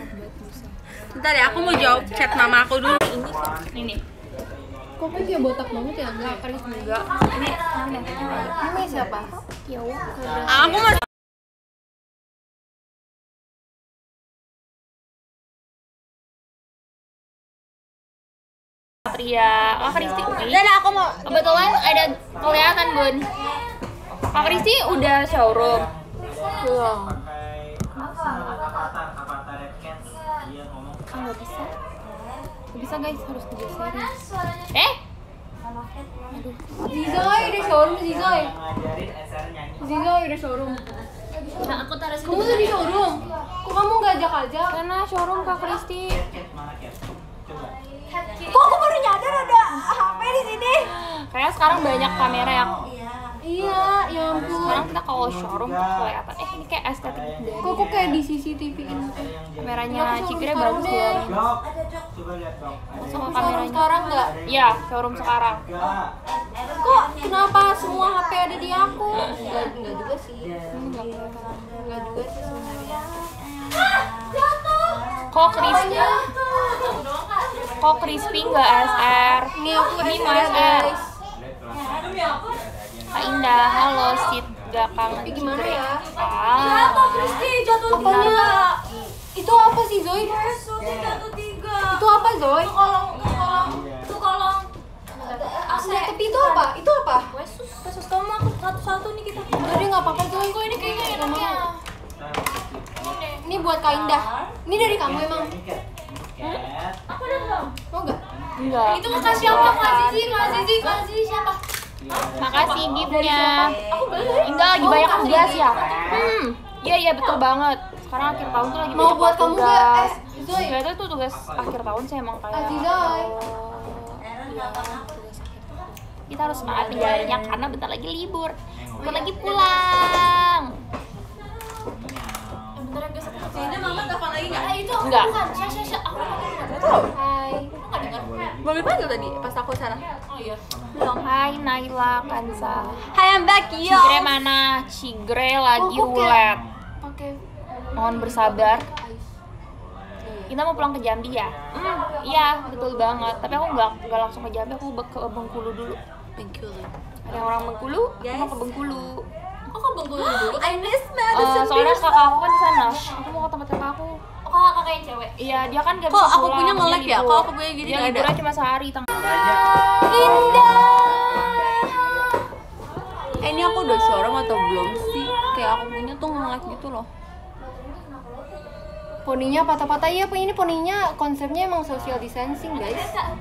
Bentar ya, aku mau jawab chat mama aku dulu. Ini Kok kayak botak banget ya? nggak keris juga. Ini siapa? Aku mau Satria, Kak Kristi. dan aku mau Kebetulan ada kelihatan Bun. Kak Kristi udah showroom. Belum. Nggak bisa. Gak bisa guys, harus digeserin. Zizoy udah showroom, Zizoy. Zizoy udah showroom. Nah, aku taruh sini. Kamu tuh di showroom. Kok kamu gak ajak-ajak? Karena showroom Kak Kristi. kok aku baru nyadar ada HP di sini. Kayak sekarang banyak kamera yang Iya, ya ampun. sekarang kita kalau showroom tuh kelihatan ini kayak estetik dari Kok aku kayak di CCTV-in? kameranya Cikre bagus ya. Sama kameranya. Sekarang nggak? Iya, showroom sekarang. Kok kenapa semua HP ada di aku? Enggak juga sih. Enggak juga sih sebenarnya. Kok crispy nggak SR? Ini aku Ini SR, mau SR. guys. Kak Indah, halo Sid, gak kangen Gimana Cikre. ya? Pokoknya Itu apa sih Zoy? Itu apa Zoy? itu kolong Tapi itu apa? Itu apa? kasus kamu aku satu-satu nih kita. Udah deh nggak apa-apa Zoy. Kok ini kayaknya nggak mau. Ini buat Kak Indah. Ini dari kamu emang? Aku udah belum. Mau nggak? Enggak. Itu makasih siapa? Kasih siapa? Makasih giftnya. Enggak lagi banyak tugas ya. Iya betul banget. Sekarang akhir tahun tuh lagi Mau banyak buat kamu nggak? tugas. Zoy. Ternyata tuh tugas akhir tahun sih emang kayak. Zoy. Kita harus semangat menjalaninya karena bentar lagi libur. Bentar lagi pulang. Bentar guys, ini mama telepon lagi nggak? Itu Enggak. bukan. Syah. Aku Hai. nggak dengar. Belum dipanggil tadi pas aku sana. Oh iya. Belum. Hai Naila Kansa. Hi, I'm back, yo. Cigre mana? Cigre lagi Oh, kok rulet. Pakai Mohon bersabar. Kita mau pulang ke Jambi ya? Iya, betul banget. Tapi aku nggak langsung ke Jambi, aku ke Bengkulu dulu. Bengkulu. Ada orang Bengkulu, aku mau ke Bengkulu. Oh, kok Bengkulu dulu? I miss Soalnya kakak aku kan di sana. Aku mau ke tempat kakak aku. Oh, kakak yang cewek. Iya, dia kan gak Kok bisa aku pulang. punya dia nge-lag ya? libur. Kok aku punya gini Dia nggak ada? liburnya cuma sehari. Indah. Ini aku udah showroom atau belum sih? Kayak aku punya tuh nge-lag gitu loh. poninya patah-patah. Iya, ini poninya konsepnya emang social distancing, guys.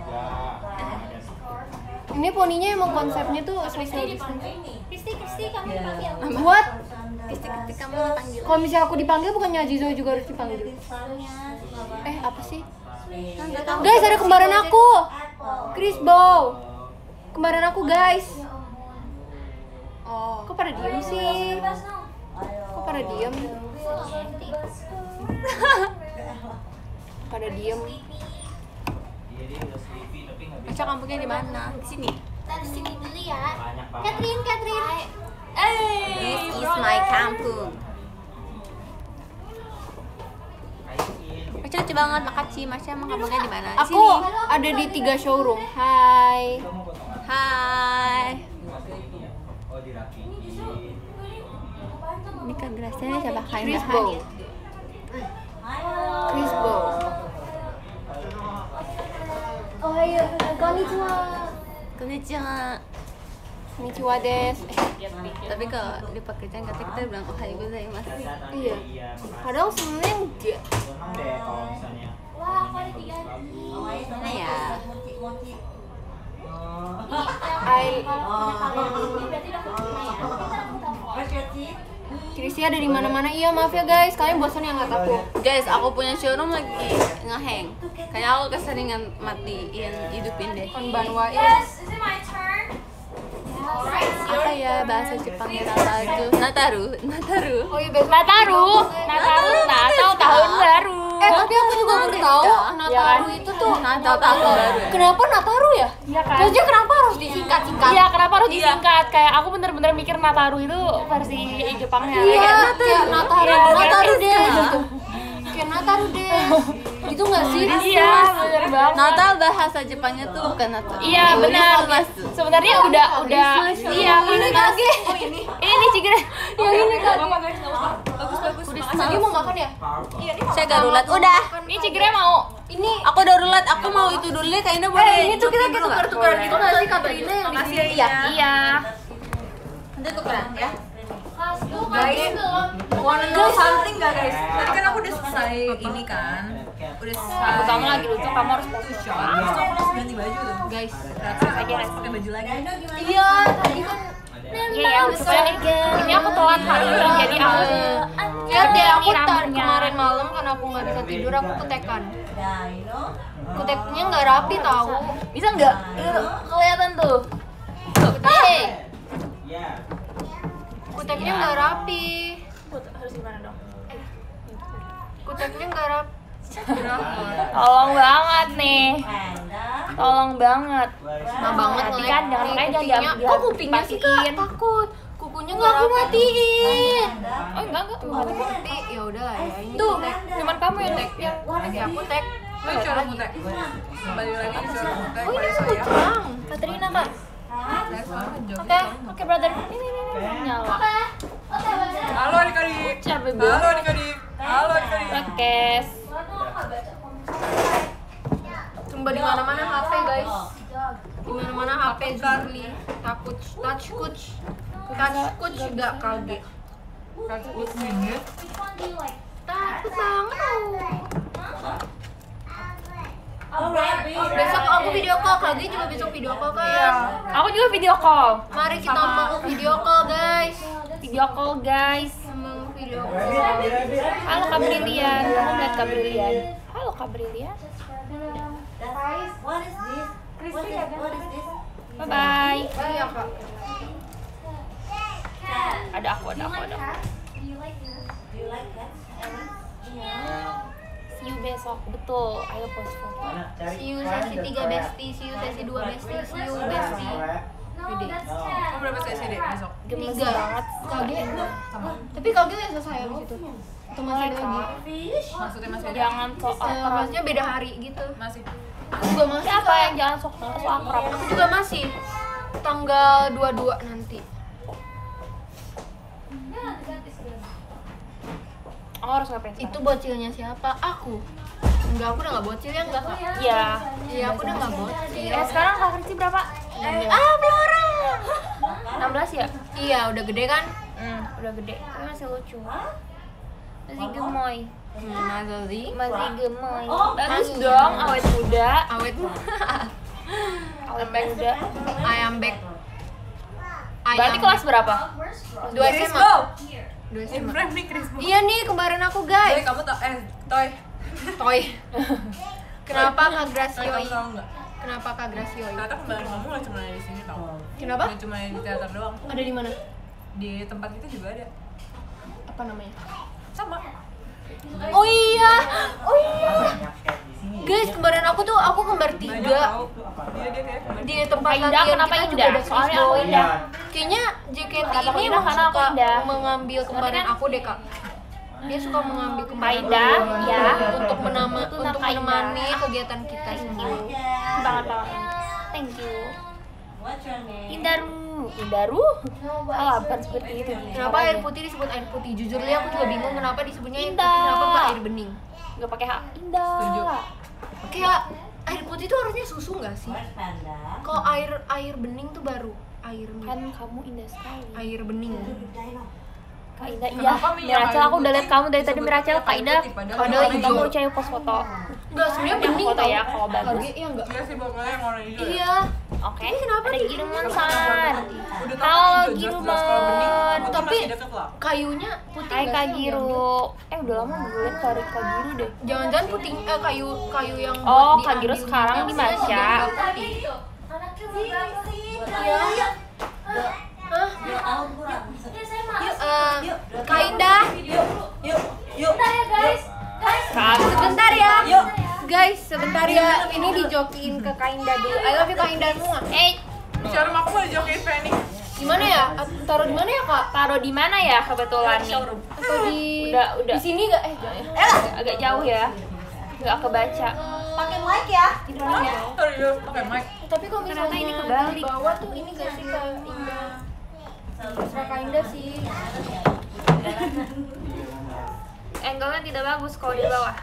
Ini poninya emang konsepnya tuh social distancing. Kristi, kamu dipanggil. Buat Kristi, kamu dipanggil. kalau misalnya aku dipanggil bukannya Azizo juga harus dipanggil? Apa sih? Guys, ada kembaran aku. Chris Bow. Kembaran aku, guys. Oh. Kok pada diem sih? Kok pada diem? Pada diem. Aca kampungnya di mana? Di sini. Di sini dulu ya. Catherine. This is my kampung. Aca lucu banget, makasih. Masya emang kampungnya di mana? Di Aku sini. ada di 3 showroom. Hai. Hai. Ini ke gelasnya siapa? Chris Bow. Chris Bow. Oh iya, konnichiwa. Konnichiwa. Konnichiwa desu. Tapi kalau di pekerjaan kata kita bilang ohayou gozaimasu. Iya. Padahal sebenarnya enggak. Wah, aku ada 3. Mana ya? Krisia ada di mana-mana. Iya, maaf ya guys. Kalian bosan ya nggak aku. Guys, aku punya showroom lagi ngehang. Kayak aku keseringan matiin hidupin deh. Konbanwa ya. Yes, is it my turn? Alright, Apa ya bahasa Jepangnya Nataru? Oh iya, besok. Nataru, Natal tahun baru. Tapi aku juga baru tahu Nataru kan? itu tuh Natal tahun baru. Kenapa Nataru ya? Iya kan? Terus kenapa harus disingkat-singkat? Iya, kenapa harus disingkat? Kayak aku bener-bener mikir Nataru itu versi Jepangnya. Iya, Kayak kayak Nataru. Iya, Nataru kayak deh gitu. Kayak Nataru deh. Itu nggak sih? Iya, bener banget. Natal bahasa Jepangnya tuh bukan Natal. Iya benar. Sebenarnya udah iya Ini kage. ini nih Cigre. Yang ini kage. Bagus. Lagi mau makan ya? Saya garulat udah. Ini Cigre mau. Ini Aku darulat, aku mau itu dulu deh kayaknya boleh. ini tuh kita Joki dulu nggak? tukar-tukar gitu nggak sih Katrina yang di sini? Iya. Iya. Nanti tukeran ya. Guys, wanna know something gak guys? Tadi kan aku udah selesai ini kan, udah selesai. Kamu lagi lucu, kamu harus Tuh shot, terus aku langsung ganti baju tuh. Guys. Ternyata aku harus pakai baju lagi. Iya, tadi kan Iya ya, pokoknya ini aku telat hari ini jadi aku lihat deh aku ini rambutnya. kemarin malam karena aku nggak bisa tidur aku kutekan. Kuteknya nggak rapi tahu. Bisa nggak? Kelihatan tuh. Hey. Kuteknya nggak rapi. Harus gimana dong? Kuteknya nggak rapi. Tolong banget nih. Tolong banget. Nah banget Nanti nge-lag kan jangan nih makanya kupingnya. jangan Kok kupingnya sih kak? dimatiin. Takut. Kukunya nggak aku matiin. Oh enggak mati. Tapi ya udah lah ya. Ini Tuh, kutek. cuman kamu yang tek. Lagi aku tek. Lu cara mutek. Kembali lagi cara mutek. Oh ini kucang. Katrina kak. Oke. Oke brother. Ini nyala. Halo adik-adik. Capek Halo banget. adik-adik. Halo adik-adik. Podcast. Coba di mana-mana HP guys. Di mana-mana HP Zurli. Takut touch coach. Touch coach juga kaget. Takut banget. Besok aku video call, Kage juga besok video call kan? Aku juga video call. Mari kita mau video call guys. Video call guys. Mau video call. Halo Kak Brilian. Kamu lihat Kak Brilian. Halo Kak Brilian. Bye bye. Iya kak. Ada aku. See you besok. Betul. Ayo post foto. See you sesi 3 bestie, see you sesi 2 bestie, see you bestie. Gede. Kamu berapa sesi deh besok? Gemes 3. banget. Kage. Tapi Kage udah selesai di situ. Atau masih ada lagi? Maksudnya masih ada? Jangan sok akrab. Maksudnya beda hari gitu. Masih. Aku juga masih. Siapa yang jangan sok akrab? Aku juga masih. Tanggal 22 nanti. Aku harus ngapain sekarang? Itu bocilnya siapa? Aku. Enggak, aku udah nggak bocil ya enggak kak? Iya. Iya, aku udah nggak bocil. Sekarang Kak Kristi berapa? Flora. 16 ya? Iya, udah gede kan? Udah gede. Tapi masih lucu. Masih gemoy. Mazali. Masih gemoy. Bagus dong, awet muda. Awet. Awet muda. Ayam back. Berarti kelas berapa? 2 Chris SMA. Bo. 2 In SMA. frame nih Chris Bo. Iya nih, kemarin aku Toy, guys. kamu tau Toy. Toy. Kenapa Kak Toy, Gracioi? kamu tahu nggak? Kenapa Kak Gracioi? Ternyata kembaran kamu nggak cuma ada di sini tau. Kenapa? Nggak cuma di teater doang. Ada di mana? Di tempat itu juga ada. Apa namanya? Sama. Oh iya. Oh iya. Guys, kemarin aku kembar 3. Banyak tau. Dia kayak kembaran. Di tempat Indah, latihan kenapa kita juga Indah? ada Soalnya Chris aku Boy. Indah. Kayaknya JKT Kenapa ini Indah? Karena aku suka Indah. mengambil kembaran Soalnya kan- aku deh kak. Dia suka mengambil kembaran Indah, aku ya. untuk Itu untuk Kak Indah. menemani kegiatan kita semua. Banget. Thank you. Indaru. Oh, bukan seperti itu. Kenapa air putih disebut air putih? Jujur li aku juga bingung kenapa disebutnya air putih, Indah. kenapa nggak air bening? Nggak pakai H. Indah. Setuju. Kayak air putih itu harusnya susu nggak sih? Kalau air bening tuh baru air Kan kamu indah sekali. air bening. Kak Indah, iya. Kenapa Mia Miracel, air aku udah lihat putih kamu dari tadi disebut Miracel. Kak air Indah, putih, padahal padahal hijau. kamu cari post foto. Enggak, sebenarnya Yang bening foto tau. ya, kalau bagus. Kage, iya enggak? Iya sih pokoknya yang warna hijau. ya. Iya. Oke. Ini kenapa Ada nih? Girman San. Udah tau Halo kan hijau, jelas-jelas kalau bening. Girman. Putih Tapi- masih deket lah. Kayunya putih Hai nggak Kak sih? Giru. Udah lama gue liat dari Kak Giru deh. Jangan-jangan putih kayu yang Oh, buat Kak Giru diambil sekarang di minyaknya Masya. juga nggak putih. Iya. Hah? Yuk, Kak Indah. Kak, Sebentar ya. Guys, sebentar ya. Ini dijokiin ke Kak Indah dulu. I love you Kak Indah semua. Showroom aku mau dijokiin Fanny. Gimana ya? Taruh di mana ya, Kak? taruh di mana ya kebetulan nih? Atau di Udah. di sini enggak? Jangan ya. Agak jauh ya. nggak kebaca. Pakai mic ya. Tidur aja. Aduh, pakai mic. Tapi kalau misalnya Ternyata ini kebalik. di bawah tuh ini gak sih Kak Indah? Terserah Kak Indah sih. Angle-nya tidak bagus kalau di bawah.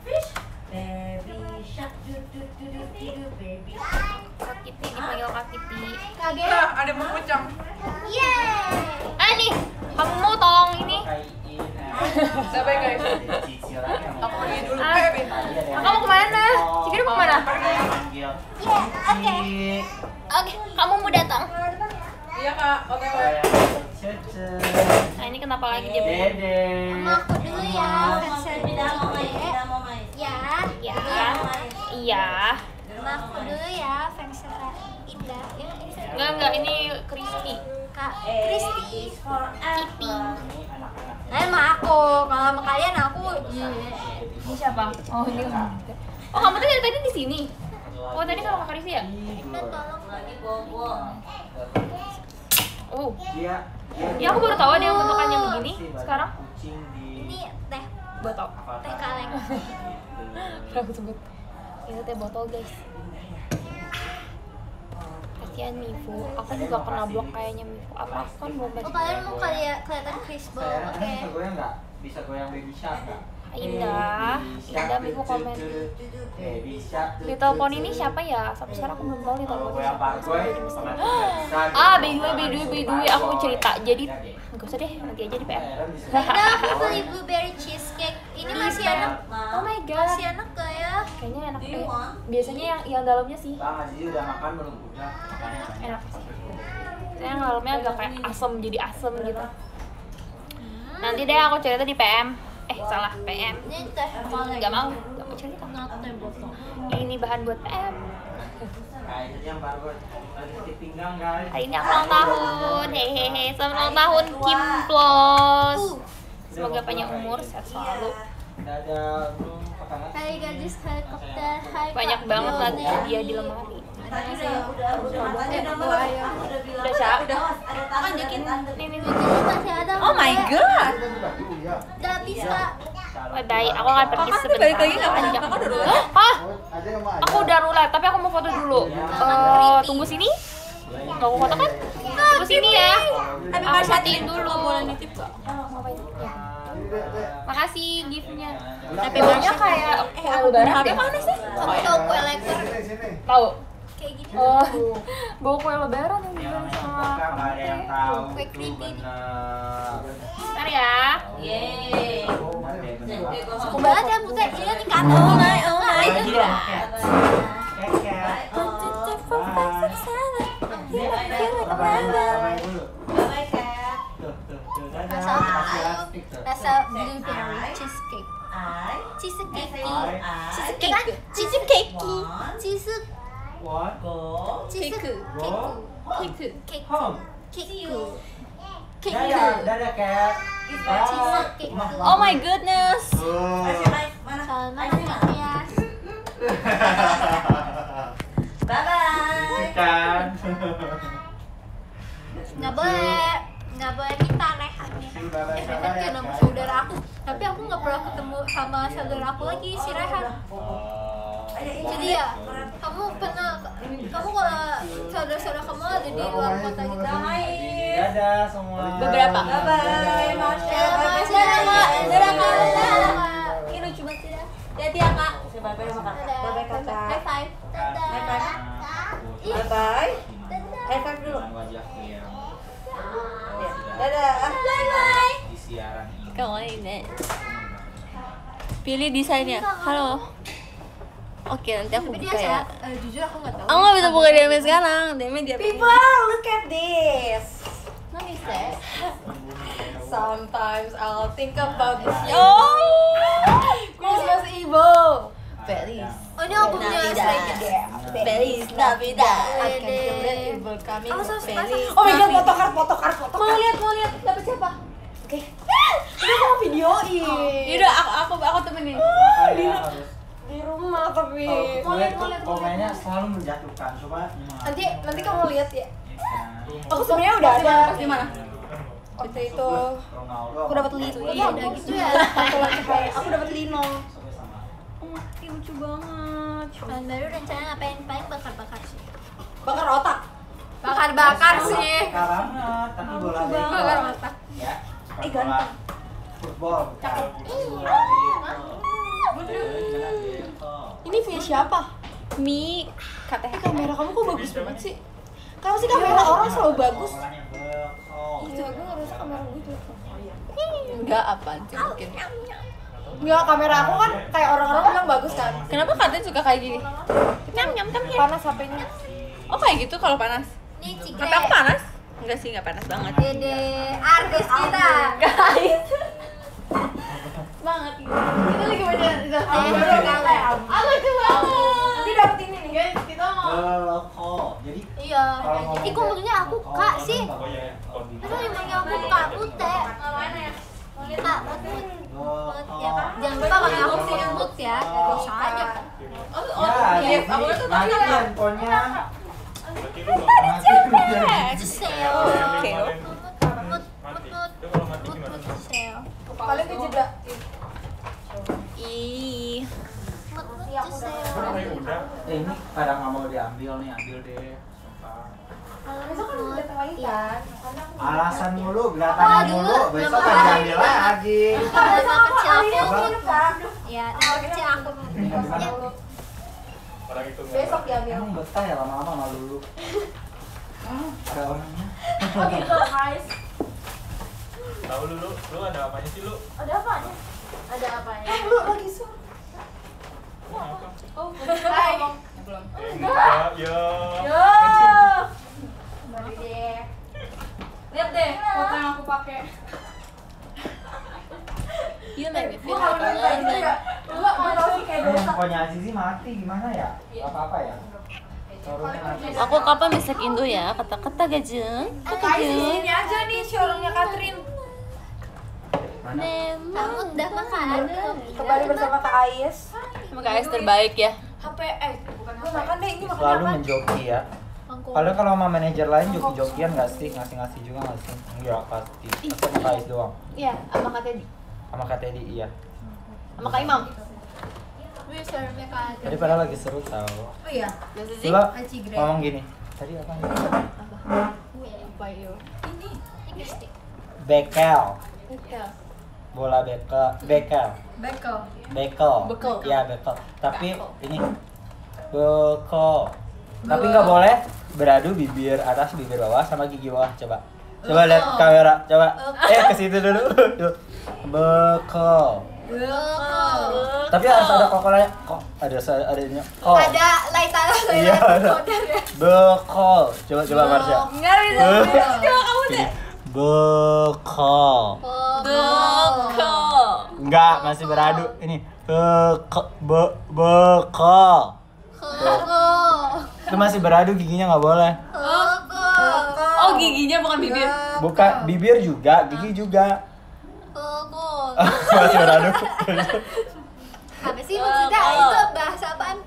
Kak Kitty dipanggil Kak Kitty. Kaget. Ada mengucang. Ah nih, kamu mau tolong ini? Siapa guys? Aku pergi dulu. Kamu kemana? Cikir mau kemana? Oke, kamu mau datang? Iya kak, oke. Nah ini kenapa lagi dia Sama aku dulu ya, Ya, iya. Sama aku dulu ya, fans Indah. Enggak, ini crispy. Kak Kristi. Kipi. Nah, sama aku. Kalau sama kalian aku Ini siapa? Oh ini. Oh kamu tuh dari tadi di sini. Oh tadi sama Kak Crispy ya? Indah tolong. Oh. Ya aku baru tahu ada yang bentukannya begini sekarang. Ini teh Botol. kaleng. Aku sebut. Itu teh botol guys. Kasihan Mifu. Aku juga kena blok kayaknya Mifu. Apa aku kan belum baca. Oh, kalian mau kelihatan Crispo. Oke. Bisa goyang baby shark nggak? Indah Mifu komen. Little Pony ini siapa ya? Sampai sekarang aku belum tahu Little Pony siapa. Ah, by the way, aku mau cerita. Jadi nggak usah deh, nanti aja di PM. Indah, aku beli blueberry cheesecake. Ini masih enak. Oh my god. Masih enak gak ya? Kayaknya enak deh. Biasanya yang dalamnya sih Bang Aziz udah makan belum? Udah. enak sih. Yang dalamnya agak kayak asem, jadi asem gitu. Nanti deh aku cerita di PM. Salah, PM. Ini teh Nggak mau cerita. Ini bahan buat PM. Kayaknya baru lagi di pinggang guys. Hari ini aku ulang tahun. Hehehe, selamat ulang tahun Kim Plus. Semoga panjang umur, sehat selalu. Dadah, lu pakai Hai gadis helikopter. Hai Banyak Kak banget lah Dion. dia di lemari. Udah siap. Udah. Kan dikit. Nih. Masih ada. Oh my god. Gak bisa. Bye, aku akan pergi Kakak sebentar. balik lagi nggak? Panjang. Kakak udah roulette? Hah? Aku udah roulette, tapi aku mau foto dulu. Tunggu sini. Nggak mau foto kan? Tunggu sini ya. Aku matiin dulu. Boleh nitip gak? Ngapain? Ya. Makasih gift-nya. HP-nya kayak kue lebaran deh. Mana sih? Kamu tahu kue leker Tahu? kayak gini? Oh, bawa kue lebaran yang dibeli sama nggak ada yang tahu. Kue creepy. Bentar ya. Yeay. Aku banget ya putih. Ini di kantor. Oh my god. Rasa blueberry cheesecake. Cheesecake. Cheesecake. Cheesecake. Cheesecake. What? Cheesecake. Cake. Home. Cake. Dadah kayak. Cheesecake. Oh my goodness. Selamat ya. Bye-bye. Kan. Nggak boleh minta rehannya. Rehan kayak nama saudara aku. Tapi aku nggak pernah ketemu sama saudara aku lagi si Rehan. Jadi ya, kamu kalau saudara-saudara kamu ada di luar kota gitu. Dadah semua. Beberapa. Bye-bye. Makasih ya, Kak. Dadah, Kak. Ini lucu banget sih ya. Hati-hati ya, Kak. Bye-bye sama Kak. Dadah. Bye-bye kakak. High five. Dadah. High five. Ih, Bye-bye. dadah. High five dulu. Wajah yang Dadah. Bye-bye. di siaran ini. Kawaii. Pilih desainnya. Halo. Oke, nanti aku Tapi buka dia ya. jujur aku nggak tahu. Aku nggak bisa buka DM sekarang. DM dia. People, look at this. Nangis deh. Sometimes I'll think about this. Oh, Christmas Evil. Feliz. Oh, ini albumnya Stray Kids. Feliz Navidad. I can feel that evil coming. Feliz. Oh my god, fotokart. Mau lihat dapat siapa? Oke. Ini mau videoin. Yaudah, aku temenin. Makanya harus Di rumah tapi. mau lihat komennya selalu menjatuhkan. Coba Nanti kamu lihat ya. Aku sebenarnya udah ada. Di mana? Waktu itu Ronaldo. aku dapat Lino. Iya, udah gitu ya. Aku dapat Lino. Sampai sama. Lucu lucu banget. Tahun baru rencana ngapain? Paling bakar-bakar sih. Bakar otak. Bakar-bakar sih. Banget, tapi bola Bakar otak. ya. Bola football. Ini punya siapa? Mi KTH. Kamera kamu kok bagus banget sih? Kenapa sih kamera orang selalu bagus? Itu aku ngerasa kamera gue jelek. Enggak apaan sih mungkin. Enggak, kamera aku kan kayak orang-orang bilang bagus kan. Kenapa katanya suka kayak gini? Nyam nyam nyam. Panas HP-nya. Oh kayak gitu kalau panas. Nih Cikre. Tapi aku panas? Enggak sih, enggak panas banget. Dede artis kita. Guys. Banget gitu. Kita lagi baca itu. Lucu banget. Nanti dapet ini nih guys. Kita mau Jadi Iya. kalau ngomong Ih kok manggilnya aku Kak sih? Oh iya. Masa yang manggil aku Kak Ute? Kak Mut ya. Jangan lupa manggil aku Mut ya. Bisa aja. Ya, aku tuh tadi handphonenya. Sel. Mut. Sel. paling kejeda. Ih. Ini pada nggak mau diambil nih, ambil deh. Besok kan udah datang lagi kan? Alasan mulu, gerakan mulu, besok kan diambil lagi. Nama kecil aku. Kak. Ya, nama kecil aku. Besok diambil. Emang betah ya lama-lama sama Lulu. Ada orangnya. Oh gitu guys. Tahu lu ada apanya sih lu? Ada apanya? Ada apanya? Lu lagi sur. Oh, hai. Belum. Enggak, ya. Yo. Mari deh. Lihat deh foto yang aku pakai. You make me feel Gua kalau like kayak gitu ya. Gua mau tau sih kayak dosa. Handphonenya Azizi mati gimana ya? Apa-apa ya? Showroomnya mati. Aku kapan bisa ke Indo ya? Kata-kata gajeng. Guys, di sini aja nih showroomnya Catherine. Mana? Kamu udah makan? Kembali bersama Kak Ais. Semoga guys terbaik ya. HP bukan HP. Makan deh, ini makan Selalu apa? menjoki ya. Padahal kalau sama manajer lain joki-jokian nggak sih? Ngasih-ngasih juga nggak sih? Enggak, pasti. Pasti sama Kak Ais doang. Iya, sama Kak Teddy. Sama Kak Teddy, iya. Sama Kak Imam. Bisa Kak. Tadi padahal lagi seru tau. Oh iya. Biasa sih. Coba ngomong gini. Tadi apa? Apa yuk? Bekel. Bola bekel. Bekel. Bekel. Bekel. Bekel. Iya, bekel. Tapi ini bekel. Tapi nggak boleh beradu bibir atas bibir bawah sama gigi bawah. Coba. Coba lihat kamera. Coba. Ke situ dulu. Bekel. Tapi harus ada kokolanya. Kok adanya. Oh. Ada laitan Iya, ada. Bekel. Coba Marsha. Enggak bisa. Coba kamu deh. Bekel. Bekel. Enggak, masih beradu. Ini bekel. Itu masih beradu, giginya nggak boleh. Oh giginya bukan bibir. Bukan bibir juga, gigi juga. Masih beradu. Apa sih maksudnya? Itu bahasa apaan?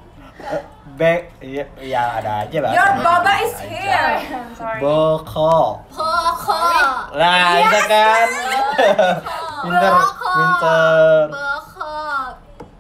Iya ada aja bahasa. Your baba is here. Bekel. Pokok. Nah, itu kan. Pinter. Pokok.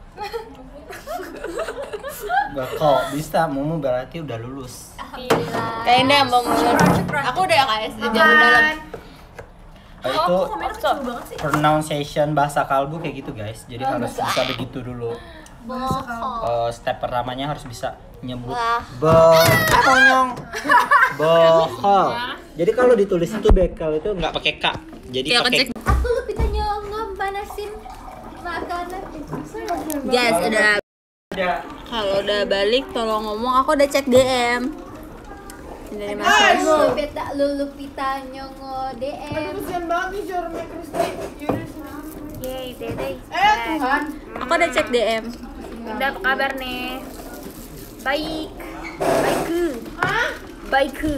Bekel bisa, Mumu berarti udah lulus. Alhamdulillah. Kayak ini yang bangun. Aku udah ya guys di jalan dalam. Itu pronunciation bahasa kalbu kayak gitu guys. Jadi harus bisa begitu dulu. Pokok. Step pertamanya harus bisa nyebut Wah. Konyong. Bekel. Jadi kalau ditulis itu bekel itu nggak pakai k. Jadi Kayak pakai kecek. Aku lebih tanya ngepanasin makanan. Guys udah. Kalau udah balik tolong ngomong. Aku udah cek DM. Dari Mas. Lu beta lu pita nyongo DM. Kasian banget nih showroomnya Kristi. Yeay, Dede. Tuhan. Aku udah cek DM. Udah apa kabar nih? Baik. Baikku. Baikku.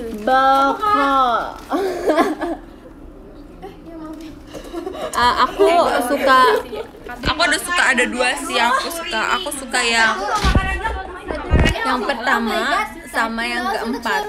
Aku udah suka ada dua sih yang aku suka yang pertama sama yang keempat.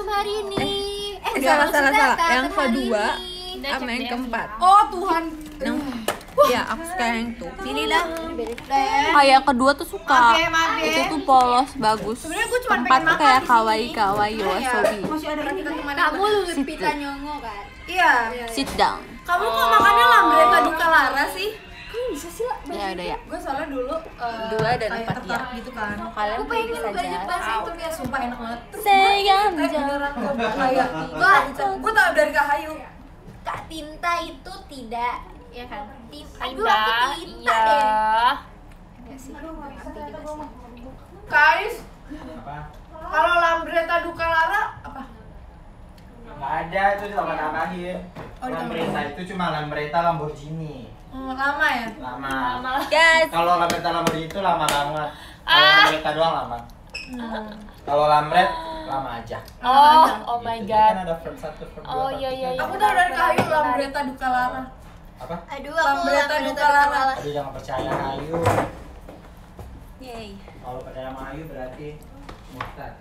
Salah. Yang kedua sama yang keempat. Oh Tuhan. Iya, aku suka yang itu. Pilih dah. Yang kedua tuh suka. Itu tuh polos, bagus. Sebenarnya gue cuma Tempat pengen tuh makan kayak di kawaii sini. kawaii wasabi. Masih ada lagi teman. Kamu Lupita Nyong'o kan? Iya. Sit down. Kamu kok makannya Lambretta Duka Lara sih? Ya udah ya. Gue soalnya dulu 2 dan 4 ya. gitu kan. Kalian Aku pengen bisa belajar aja. bahasa Itu dia sumpah enak banget. Sayang Beneran kok kayak gue tau dari Kak Hayu. Kak Tinta itu tidak, ya kan? Tinta. Aduh, Tinta, aku Tinta iya. deh. Enggak sih, ngerti juga sih. Kais, Apa? kalau Lambretta Duka Lara apa? Nggak ada, itu ditambah-tambahin. Lambretta itu cuma Lambretta Lamborghini. Lama ya? Lama. Guys, Kalau Lambretta Lamborghini itu lama banget. Kalau Lambretta doang lama. Kalau Lambret lama aja. Oh my Gitu. Jadi god. kan ada verb 1, verb 2, Oh verb iya 3. iya iya. Aku tau dari Kak Hayu Lambretta Duka Lara. Apa? Aduh, aku Lambretta Lambretta Duka Lara. Aduh jangan percaya Ayu. yay. Kalau percaya sama Ayu berarti murtad.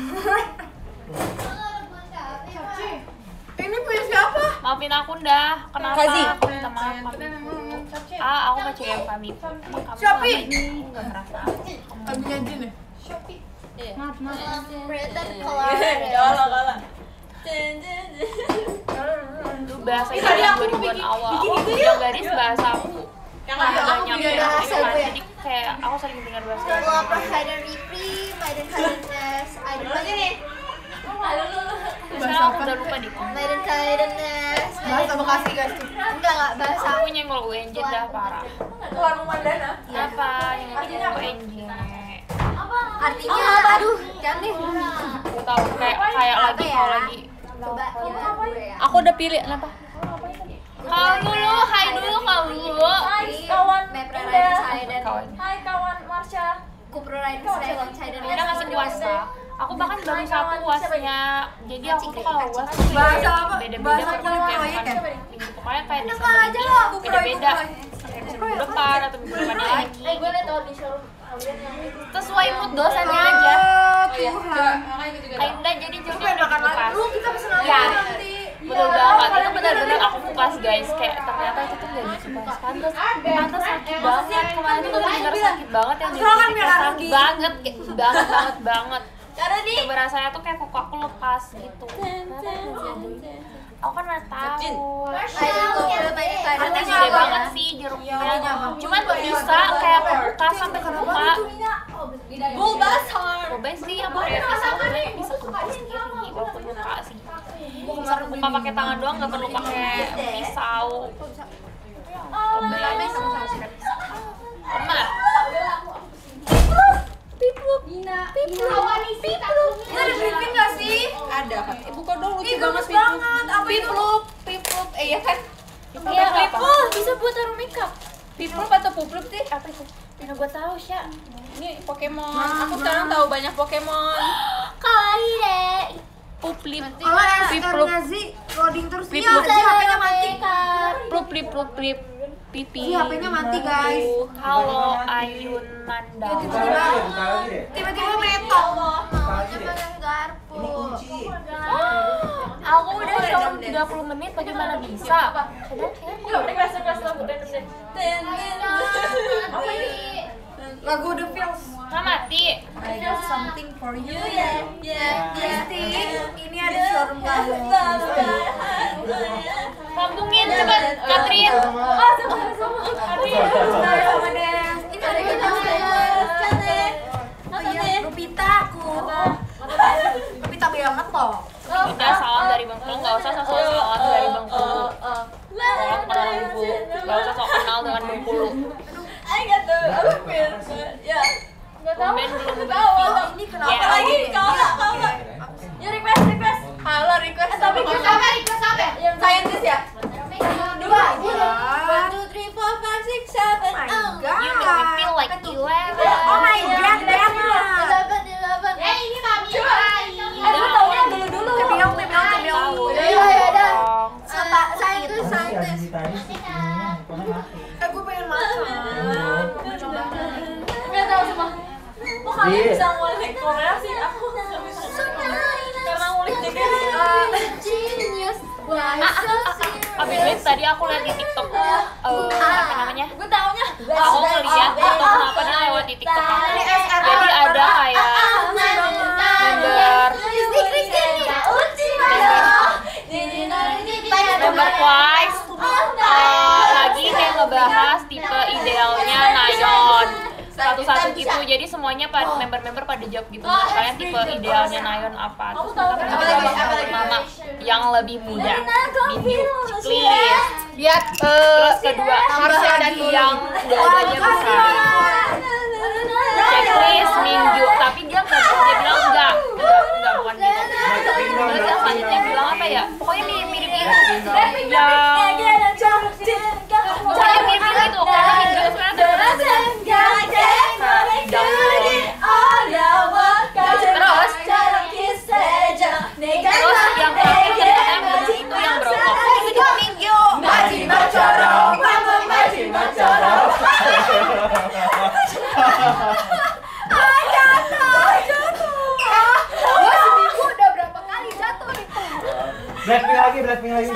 Ini punya siapa? Maafin aku dah. Kenapa? Kazi. Aku minta maaf. Aku gak cewek kami. Emang kamu Shopee. selama ini nggak merasa. Lagunya Jin ya? Lambretta Duka Lara. Lu bahasa itu 2000-an awal. Aku punya garis bahasa aku. Yang aku banyak punya yang bahasa kan. gue. Jadi kayak aku sering dengar bahasa Lalu itu. apa? Hayden Ripri, Maiden Haydeness, Sekarang aku udah lupa di Maiden Haydeness. Bahasa Bekasi guys tuh. Enggak bahasa. Aku nyenggol UNJ dah parah. Tuan Mandana. Apa yang nyenggol UNJ? Artinya aduh, jangan deh. Aku tahu kayak lagi ya? kalau lagi. Coba ya gue ya. Aku udah pilih kenapa? Kau dulu, hai dulu kau dulu. Kawan Mepra Riders Hayden. Kawan. Hai kawan Marsha. Kupro Riders Hayden. Kita masih puasa. Aku bahkan baru satu uasnya. Jadi aku tuh kalau uas Bahasa apa? beda-beda Bahasa kan kulit kayak proyek ya? bukan pokoknya kayak Udah Desember aja ini lo, beda-beda. Kayak bisa minggu depan atau minggu depan lagi. Gue liat tau di showroom. Sesuai mood dosennya aja. Tuhan. Ainda jadi Lu pengen makan lagi? Lu kita pesen apa Ya. nanti? Betul banget, itu benar-benar aku kupas guys. Kayak ternyata itu tuh gak dikupas. Pantes sakit banget. Kemarin tuh bener-bener sakit banget yang Soalnya kan jadi biar sakit Ardi. banget, kayak banget. Coba rasanya tuh kayak kuku aku lepas gitu. Aku kan nggak tahu. Artinya gede banget sih jeruknya. Cuman bisa kayak aku buka sampai kebuka. Coba sih yang pakai pisau sebenarnya bisa kebuka sendiri walaupun buka sih. Bisa kebuka pakai tangan doang, nggak perlu pakai pisau. Coba Emma. Ini ada briefing gak sih? Ada kan? Buka dong lucu Ih, banget bagus banget. Apa itu? Piplup, ya kan? Iya, apa? Oh, bisa buat taruh makeup. Piplup atau puplup sih? Apa itu? Mana gue tahu Sya. Ini Pokemon. Aku sekarang tahu banyak Pokemon. Kawaii deh. Puplip. Kalau Piplup. SR-nya Zi loading terus Pip, iya, pip. Zi HP-nya mati. Plup, pipi. Zi HP-nya mati, guys. Halo Ayun Mandala. Buka lagi deh, buka lagi deh. Tiba-tiba metok. Maunya pakai garpu. Ini kunci. Aku udah showroom 30 menit bagaimana bisa? Lagu The Feels. Nggak mati. I got something for you. Ya, Kristi, ini ada showroom kamu. Sambungin cepet, Katrin. Sama Des. Ini ada kita Oh iya, Lupita aku. Lupita banget loh. Udah salam dari Bengkulu, nggak usah sosok salam dari Bengkulu. Orang kenal Bengkulu, nggak usah sok kenal dengan Bengkulu. Tumben belum briefing. Ini kenapa Ya, lagi? Halo, request. Tapi gue sampai yang Scientist ya? 1, 2, 3, 4, 5, 6, 7, Oh my You make me feel like 11. Oh my god, banget. 8. Ini mami. Aku taunya dulu. Kebiong. Ya. Dong. Saintis. Tadi si ininya handphonenya mati. Gue pengen makan. Gak tau semua. Kok kalian bisa ngulik Korea sih? Aku nggak bisa. Karena ngulik juga. Genius. Abis itu tadi aku lihat di TikTok apa namanya? Aku ngeliat TikTok kenapa dia lewat di TikTok aku. Jadi ada kayak member Twice lagi kayak ngebahas tipe idealnya Nayeon satu-satu gitu. Jadi semuanya member-member pada jawab gitu. Kalian tipe idealnya Nayeon apa? Terus mereka mana yang lebih muda? Mingyu, please. Lihat Terus kedua harusnya ada yang dadanya besar. Checklist Mingyu, tapi dia bilang enggak bukan gitu. Terus yang selanjutnya bilang apa ya? Pokoknya mirip itu. Pokoknya mirip itu. Karena Mingyu sekarang terus yang terakhir katanya itu yang berokok. Itu Mingyu. Blackpink lagi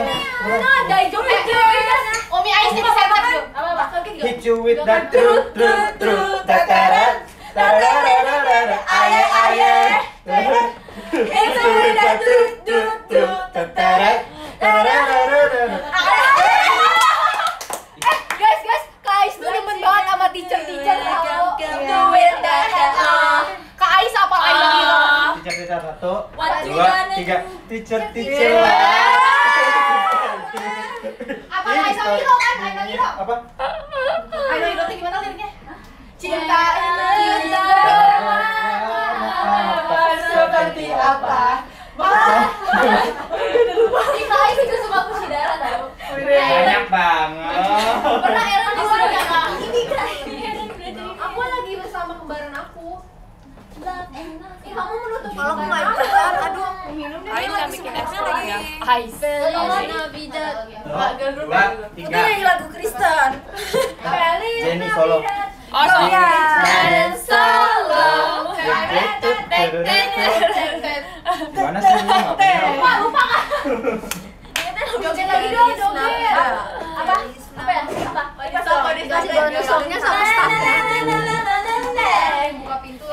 Omi Ais ini center yuk. Hit you with that truth tatarat tarararara aye Hit you with that truth tatarat tarararara. Guys, Kak Ais tuh demen banget sama teacher tau. Kak Ais apa lagi? Teacher 1, 2, 3 teacher Apa Ais Hero kan? Hero. apa? Ayo Hero tuh gimana liriknya? Cinta seperti apa? Kak Ais juga suka Pushidara tau. Banyak banget. Pernah Aaron disuruh gak Kak? Ini Kak. Aku lagi bersama kembaran aku. Kamu menutup kalau aku nggak ikutan, aduh aku minum deh. Ais yang bikin ekspor ya. Ais. 2, 3 lagu Kristen. Jenny solo. Oh, sorry. Gimana sih lu ngapain? Lupa Kak. Joget lagi dong, joget. Apa ya? Kasih bonus songnya sama staffnya. Buka pintu.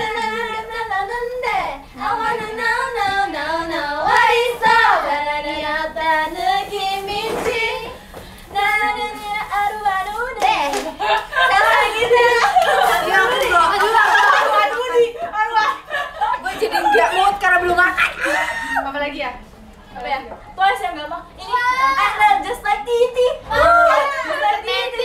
Gue jadi nggak mood karena belum makan. Apa lagi ya? Apa ya? Twice yang gampang. Ini I love just like Titi. Just like Titi.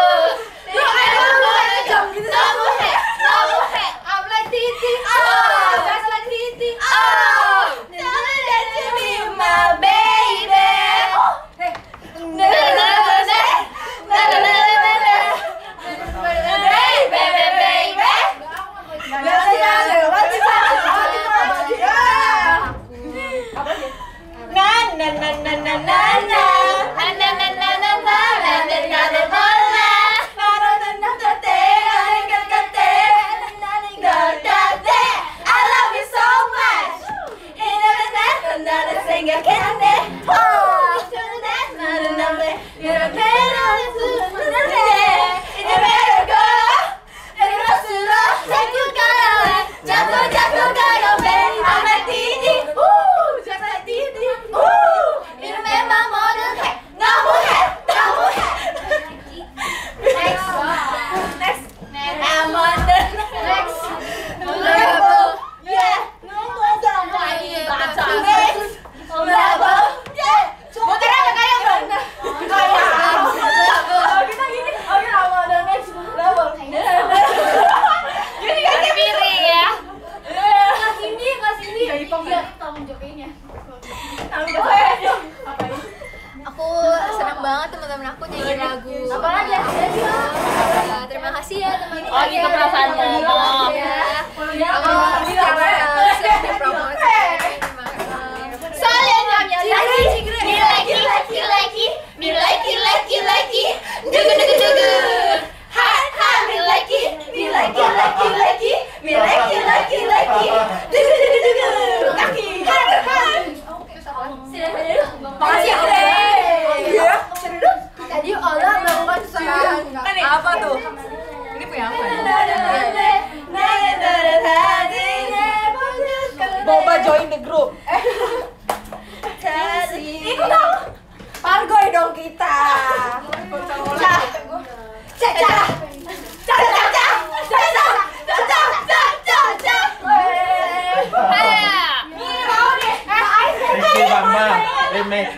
Aku senang banget teman-teman aku nyanyi lagu. Apalagi ya? Terima kasih ya teman-teman. Oh, gitu perasaan ngomong. Aku sudah promosi. Soalnya namanya lagi. in the group. Ikut dong. Pargoy dong kita. Rizky Mama, remake.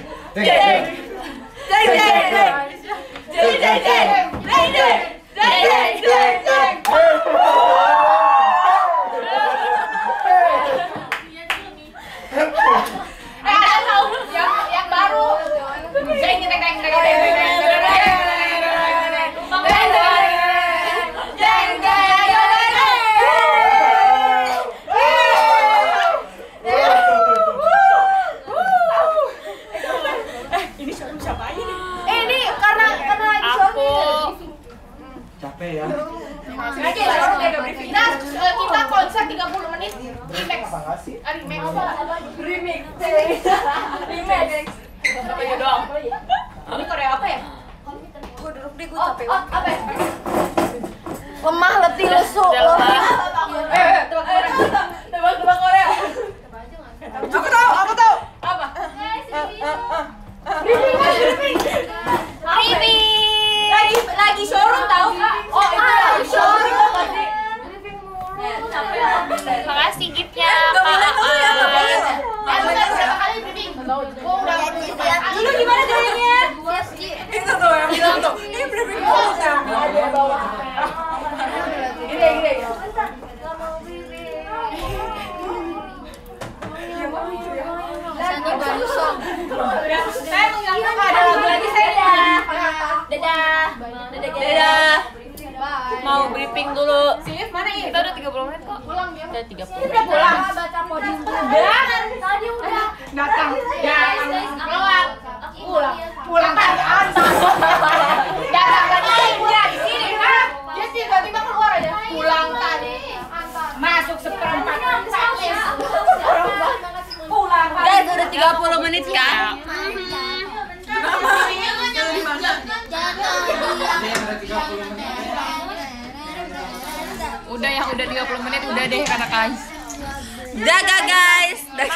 Yang baru. Ini karena lagi shownya. Capek ya. Kita konser 30 menit remix. Remix. Remix doang. Ini Korea apa ya? Gue duduk deh, gue capek. Apa ya? Lemah letih lesu. Tebak Korea. Aku tahu. Apa? Lagi showroom tahu? Oh, itu lagi showroom. Makasih giftnya. Dulu gimana joinnya? Itu tuh yang bilang tuh. Ini briefing dulu ya. Gini. Satu baru song. Saya mengingatkan ada lagu lagi saya. Dadah. Mau briefing dulu. Si Liv mana ini? Kita udah 30 menit kok. Pulang dia. Udah 30. Udah pulang. Baca podium. Tadi udah. Datang. Pulang apaan? Datang tadi dia di sini, Kak. Dia tiba-tiba keluar aja. Pulang tadi. Masuk seperempat. Pulang. Guys, udah 30 menit kan? Udah yang udah 30 menit udah deh karena guys. Daga guys.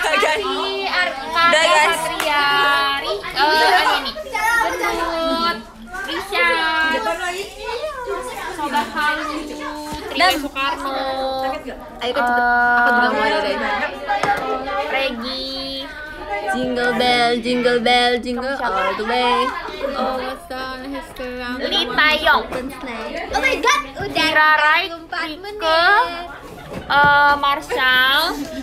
Ini Gendut, Risha, Sobat Halu, Tri Soekarno. Ayo kan cepet, aku juga mau ada deh. Regi, jingle bell, all the way. Oh, Lita Yong, Oh my god, udah Tira Rai, Rike, Marshall,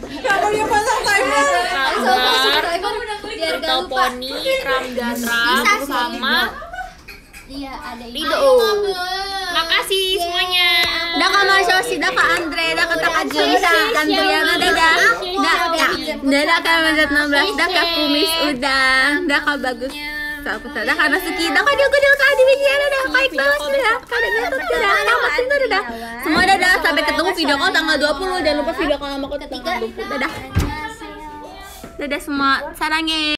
Rangga, Pony, Ramdana, sama iya ada Lido. Makasih semuanya. Dah Kak Marshall, dah Kak Andre, dah Kak Julisa, Kak Triana, dadah. Dah Kak Manjat 16, dah Kak Kumis, dah Kak Bagus. Dah Kak Nasuki, dah Kak Diogo, dah Kak Adi Widiana, dah Kak Iqbal, dah Kak Daniel, dah Kak Martin, dah. Semua dadah, sampai ketemu video call tanggal 20. Jangan lupa video call sama aku tanggal 20. Dadah. Dadah semua, sarangnya.